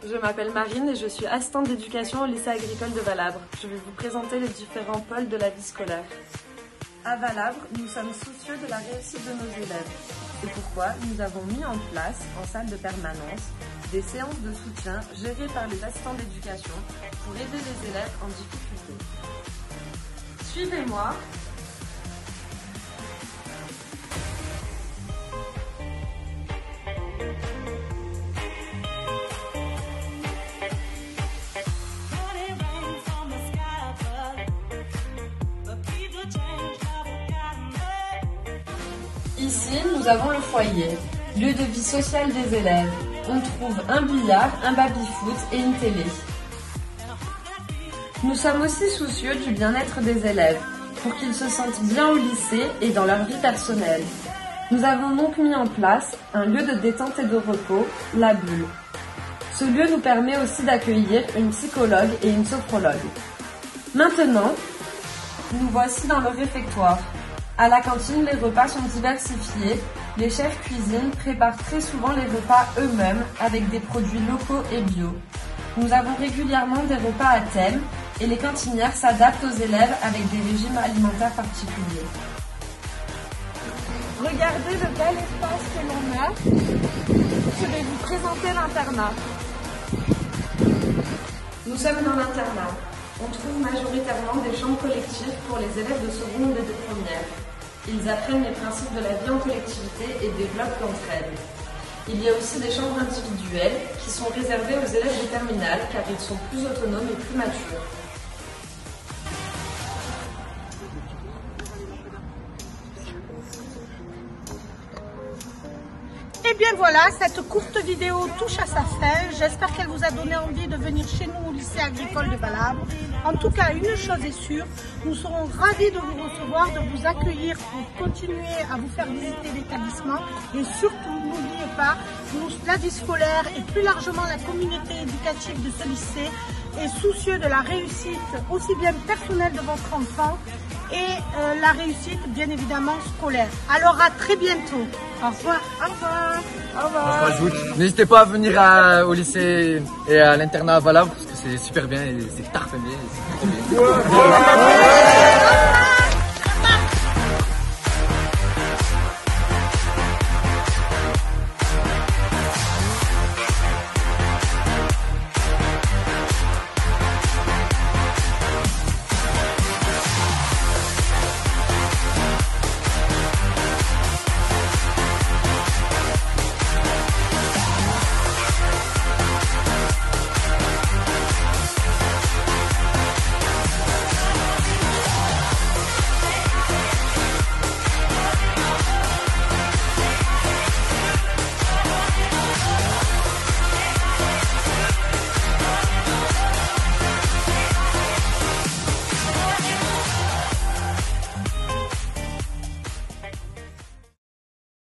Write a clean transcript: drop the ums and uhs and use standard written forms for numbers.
je m'appelle Marine et je suis assistante d'éducation au lycée agricole de Valabre. Je vais vous présenter les différents pôles de la vie scolaire. À Valabre, nous sommes soucieux de la réussite de nos élèves. C'est pourquoi nous avons mis en place, en salle de permanence, des séances de soutien gérées par les assistants d'éducation pour aider les élèves en difficulté. Suivez-moi. Ici, nous avons le foyer, lieu de vie sociale des élèves. On trouve un billard, un baby-foot et une télé. Nous sommes aussi soucieux du bien-être des élèves, pour qu'ils se sentent bien au lycée et dans leur vie personnelle. Nous avons donc mis en place un lieu de détente et de repos, la bulle. Ce lieu nous permet aussi d'accueillir une psychologue et une sophrologue. Maintenant, nous voici dans le réfectoire. À la cantine, les repas sont diversifiés. Les chefs cuisine préparent très souvent les repas eux-mêmes avec des produits locaux et bio. Nous avons régulièrement des repas à thème et les cantinières s'adaptent aux élèves avec des régimes alimentaires particuliers. Regardez le bel espace que l'on a. Je vais vous présenter l'internat. Nous sommes dans l'internat. On trouve majoritairement des chambres collectives pour les élèves de seconde et de première. Ils apprennent les principes de la vie en collectivité et développent l'entraide. Il y a aussi des chambres individuelles qui sont réservées aux élèves de terminale car ils sont plus autonomes et plus matures. Et bien voilà, cette courte vidéo touche à sa fin. J'espère qu'elle vous a donné envie de venir chez nous au lycée agricole de Valabre. En tout cas, une chose est sûre, nous serons ravis de vous recevoir, de vous accueillir pour continuer à vous faire visiter l'établissement. Et surtout, n'oubliez pas, la vie scolaire et plus largement la communauté éducative de ce lycée est soucieux de la réussite aussi bien personnelle de votre enfant et la réussite bien évidemment scolaire. Alors à très bientôt. Au revoir. Au revoir. Au revoir. N'hésitez pas à venir au lycée et à l'internat à Valabre parce que c'est super bien et c'est tarpé bien.